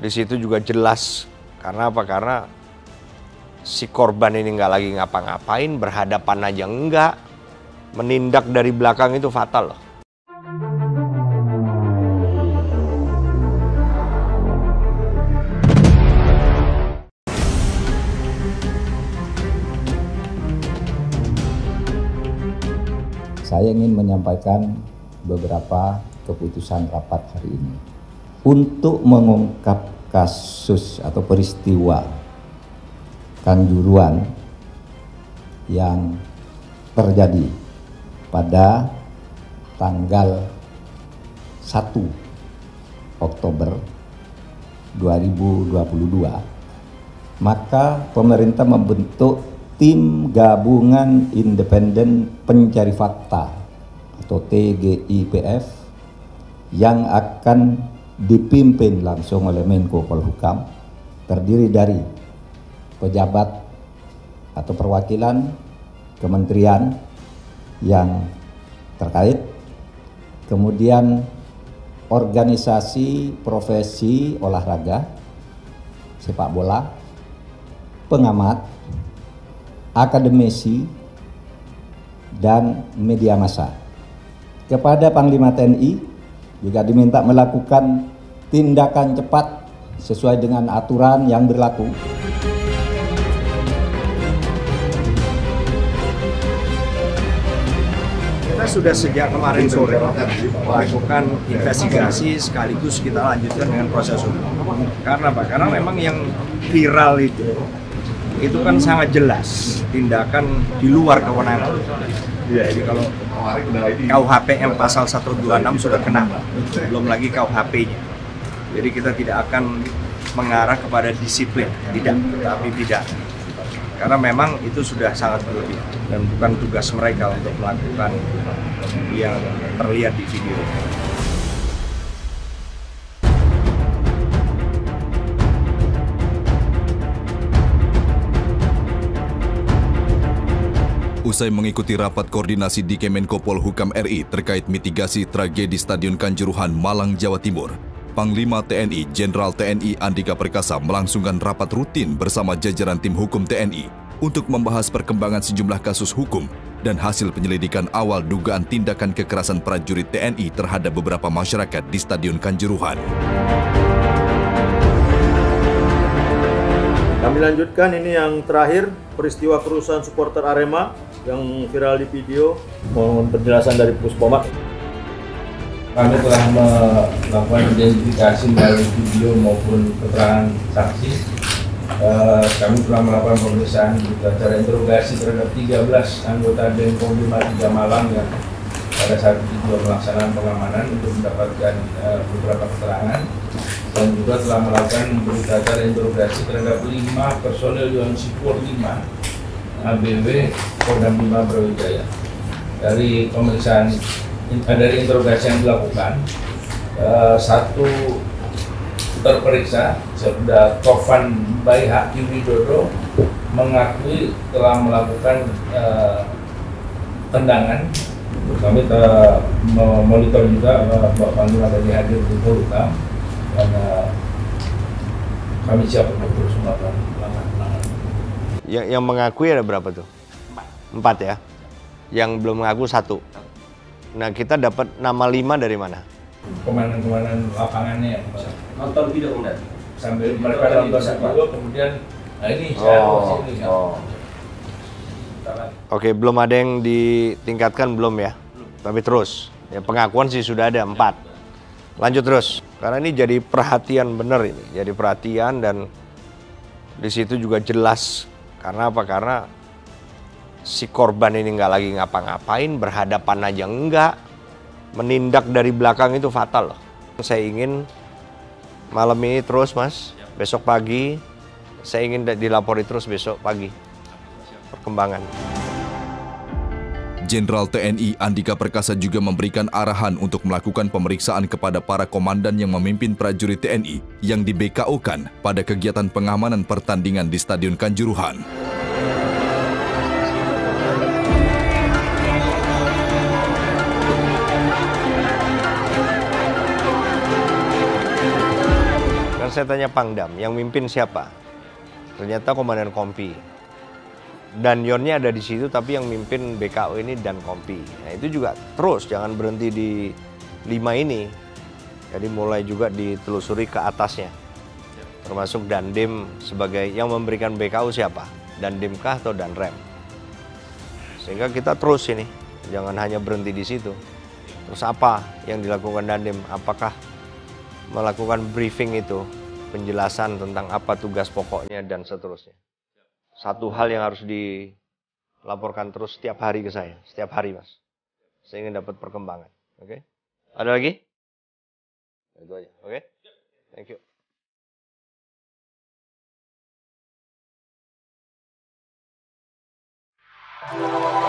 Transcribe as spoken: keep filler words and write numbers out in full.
Di situ juga jelas, karena apa? Karena si korban ini nggak lagi ngapa-ngapain, berhadapan aja enggak, menindak dari belakang itu fatal loh. Saya ingin menyampaikan beberapa keputusan rapat hari ini untuk mengungkap kasus atau peristiwa Kanjuruhan yang terjadi pada tanggal satu Oktober dua ribu dua puluh dua. Maka pemerintah membentuk Tim Gabungan Independen Pencari Fakta atau T G I P F yang akan dipimpin langsung oleh Menko Polhukam, terdiri dari pejabat atau perwakilan kementerian yang terkait, kemudian organisasi profesi olahraga, sepak bola, pengamat, akademisi, dan media massa. Kepada Panglima T N I juga diminta melakukan tindakan cepat sesuai dengan aturan yang berlaku. Kita sudah sejak kemarin sore melakukan investigasi, sekaligus kita lanjutkan dengan proses hukum. Karena apa? Karena memang yang viral itu itu kan sangat jelas tindakan di luar kewenangan. Jadi kalau K U H P M pasal seratus dua puluh enam sudah kena, belum lagi K U H P-nya. Jadi kita tidak akan mengarah kepada disiplin, tidak, tapi pidana. Karena memang itu sudah sangat berlebihan dan bukan tugas mereka untuk melakukan yang terlihat di video. Usai mengikuti rapat koordinasi di Kemenko Polhukam R I terkait mitigasi tragedi Stadion Kanjuruhan, Malang, Jawa Timur, Panglima T N I Jenderal T N I Andika Perkasa melangsungkan rapat rutin bersama jajaran tim hukum T N I untuk membahas perkembangan sejumlah kasus hukum dan hasil penyelidikan awal dugaan tindakan kekerasan prajurit T N I terhadap beberapa masyarakat di Stadion Kanjuruhan. Kami lanjutkan, ini yang terakhir, peristiwa kerusuhan supporter Arema yang viral di video. Mohon penjelasan dari Puspomat. Kami telah melakukan identifikasi melalui video maupun keterangan saksi. Uh, kami telah melakukan pemeriksaan cara interogasi terhadap tiga belas anggota Denpom lima puluh tiga Malang yang pada saat itu juga pelaksanaan pengamanan untuk mendapatkan uh, beberapa keterangan, dan juga telah melakukan berita acara interogasi terhadap lima personel Dewan Sipur lima A B W Kodam lima Brawijaya. Dari pemeriksaan dari interogasi yang dilakukan, uh, satu terperiksa Serda Tovan Baihaki Widodo mengakui telah melakukan uh, tendangan. Kami telah memonitor juga uh, Bapak Panglima tadi hadir di Polhukam, dan uh, kami siap untuk terus melakukan pelanggaran. Yang, yang mengakui ada berapa tuh? Empat. Empat ya? Yang belum mengaku satu. Nah, kita dapat nama lima dari mana? Komandan-komandan lapangannya nonton video kemudian sambil mereka nonton video, kemudian nah ini saya oh, sini kan. oh. Oke, belum ada yang ditingkatkan belum ya? Belum. Tapi terus, ya pengakuan sih sudah ada empat. Lanjut terus, karena ini jadi perhatian bener ini, jadi perhatian, dan di situ juga jelas. Karena apa? Karena si korban ini nggak lagi ngapa-ngapain, berhadapan aja enggak, menindak dari belakang itu fatal loh. Saya ingin malam ini terus, Mas, besok pagi, saya ingin dilapori terus besok pagi perkembangan. Jenderal T N I Andika Perkasa juga memberikan arahan untuk melakukan pemeriksaan kepada para komandan yang memimpin prajurit T N I yang di B K O-kan pada kegiatan pengamanan pertandingan di Stadion Kanjuruhan. saya tanya Pangdam, yang mimpin siapa? Ternyata Komandan Kompi. Dan Yonnya ada di situ, tapi yang mimpin B K O ini dan Kompi. Nah itu juga terus, jangan berhenti di lima ini. Jadi mulai juga ditelusuri ke atasnya. Termasuk Dandim sebagai yang memberikan B K O siapa? Dandim kah atau Danrem? Sehingga kita terus ini, jangan hanya berhenti di situ. Terus apa yang dilakukan Dandim? Apakah melakukan briefing itu, penjelasan tentang apa tugas pokoknya dan seterusnya. Satu hal yang harus dilaporkan terus setiap hari ke saya, setiap hari Mas. Saya ingin dapat perkembangan. Oke? Ada lagi? Itu aja. Oke? Thank you.